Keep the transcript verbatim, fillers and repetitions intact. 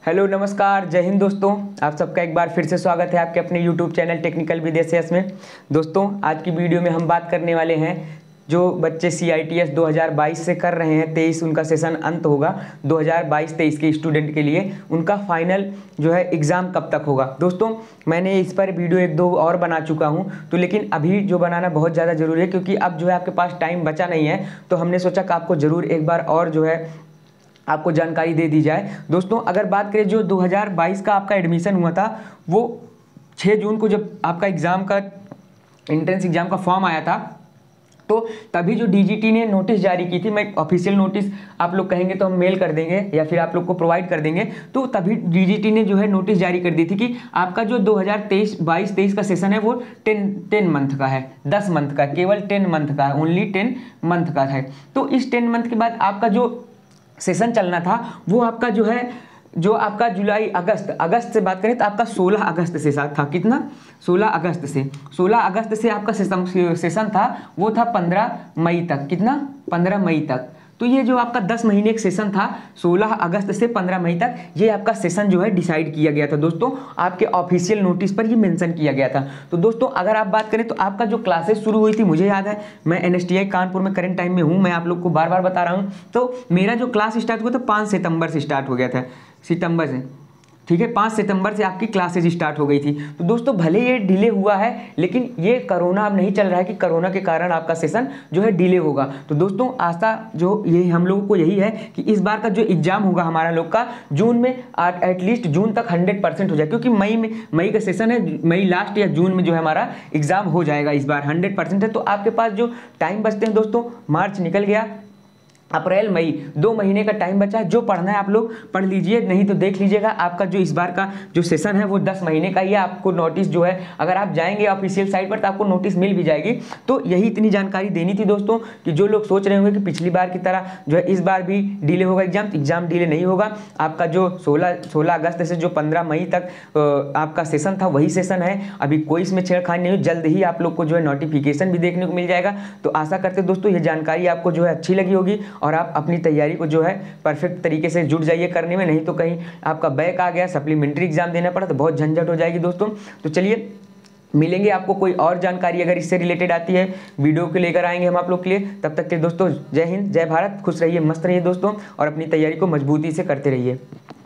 Hello नमस्कार, जय हिंद दोस्तों। आप सबका एक बार फिर से स्वागत है आपके अपने यूट्यूब चैनल टेक्निकल विदेश में। दोस्तों आज की वीडियो में हम बात करने वाले हैं जो बच्चे सी आई टी एस दो हज़ार बाईस से कर रहे हैं, तेईस उनका सेशन अंत होगा। दो हज़ार बाईस तेईस के स्टूडेंट के लिए उनका फाइनल जो है एग्ज़ाम कब तक होगा। दोस्तों मैंने इस पर वीडियो एक दो और बना चुका हूं, तो लेकिन अभी जो बनाना बहुत ज़्यादा ज़रूरी है क्योंकि अब जो है आपके पास टाइम बचा नहीं है, तो हमने सोचा कि आपको ज़रूर एक बार और जो है आपको जानकारी दे दी जाए। दोस्तों अगर बात करें जो दो हज़ार बाईस का आपका एडमिशन हुआ था, वो छह जून को जब आपका एग्ज़ाम का एंट्रेंस एग्ज़ाम का फॉर्म आया था, तो तभी जो डी जी टी ने नोटिस जारी की थी, मैं ऑफिशियल नोटिस आप लोग कहेंगे तो हम मेल कर देंगे या फिर आप लोग को प्रोवाइड कर देंगे, तो तभी डी जी टी ने जो है नोटिस जारी कर दी थी कि आपका जो दो हज़ार तेईस बाईस तेईस का सेशन है वो टेन टेन मंथ का है, दस मंथ का, केवल टेन मंथ का है, ओनली टेन मंथ का है। तो इस टेन मंथ के बाद आपका जो सेशन चलना था वो आपका जो है जो आपका जुलाई अगस्त अगस्त से बात करें तो आपका सोलह अगस्त से था। कितना? सोलह अगस्त से सोलह अगस्त से आपका सेशन सेशन था वो था पंद्रह मई तक। कितना? पंद्रह मई तक। तो ये जो आपका दस महीने का सेशन था सोलह अगस्त से पंद्रह मई तक, ये आपका सेशन जो है डिसाइड किया गया था। दोस्तों आपके ऑफिशियल नोटिस पर ये मेंशन किया गया था। तो दोस्तों अगर आप बात करें तो आपका जो क्लासेस शुरू हुई थी, मुझे याद है मैं N S T I Kanpur में करंट टाइम में हूँ, मैं आप लोग को बार बार बता रहा हूँ। तो मेरा जो क्लास स्टार्ट हुआ था पाँच सितंबर से स्टार्ट हो गया था, सितंबर से, ठीक है, पाँच सितंबर से आपकी क्लासेज स्टार्ट हो गई थी। तो दोस्तों भले ये डिले हुआ है, लेकिन ये कोरोना अब नहीं चल रहा है कि कोरोना के कारण आपका सेशन जो है डिले होगा। तो दोस्तों आशा जो ये हम लोगों को यही है कि इस बार का जो एग्जाम होगा हमारा लोग का जून में एटलीस्ट जून तक हंड्रेड परसेंट हो जाए, क्योंकि मई में मई का सेशन है, मई लास्ट या जून में जो है हमारा एग्जाम हो जाएगा। इस बार हंड्रेड परसेंट है। तो आपके पास जो टाइम बचते हैं दोस्तों, मार्च निकल गया, अप्रैल मई दो महीने का टाइम बचा है। जो पढ़ना है आप लोग पढ़ लीजिए, नहीं तो देख लीजिएगा आपका जो इस बार का जो सेशन है वो दस महीने का ही है। आपको नोटिस जो है अगर आप जाएंगे ऑफिशियल साइट पर तो आपको नोटिस मिल भी जाएगी। तो यही इतनी जानकारी देनी थी दोस्तों कि जो लोग सोच रहे होंगे कि पिछली बार की तरह जो है इस बार भी डिले होगा एग्जाम, एग्जाम डिले नहीं होगा। आपका जो सोलह सोलह अगस्त से जो पंद्रह मई तक आपका सेशन था वही सेशन है। अभी कोई इसमें छेड़खानी नहीं हुई, जल्द ही आप लोग को जो है नोटिफिकेशन भी देखने को मिल जाएगा। तो आशा करते दोस्तों ये जानकारी आपको जो है अच्छी लगी होगी और आप अपनी तैयारी को जो है परफेक्ट तरीके से जुट जाइए करने में, नहीं तो कहीं आपका बैक आ गया, सप्लीमेंट्री एग्जाम देना पड़ा तो बहुत झंझट हो जाएगी दोस्तों। तो चलिए मिलेंगे आपको कोई और जानकारी अगर इससे रिलेटेड आती है वीडियो के लेकर आएंगे हम आप लोग के लिए। तब तक के दोस्तों जय हिंद, जय भारत, खुश रहिए, मस्त रहिए दोस्तों और अपनी तैयारी को मजबूती से करते रहिए।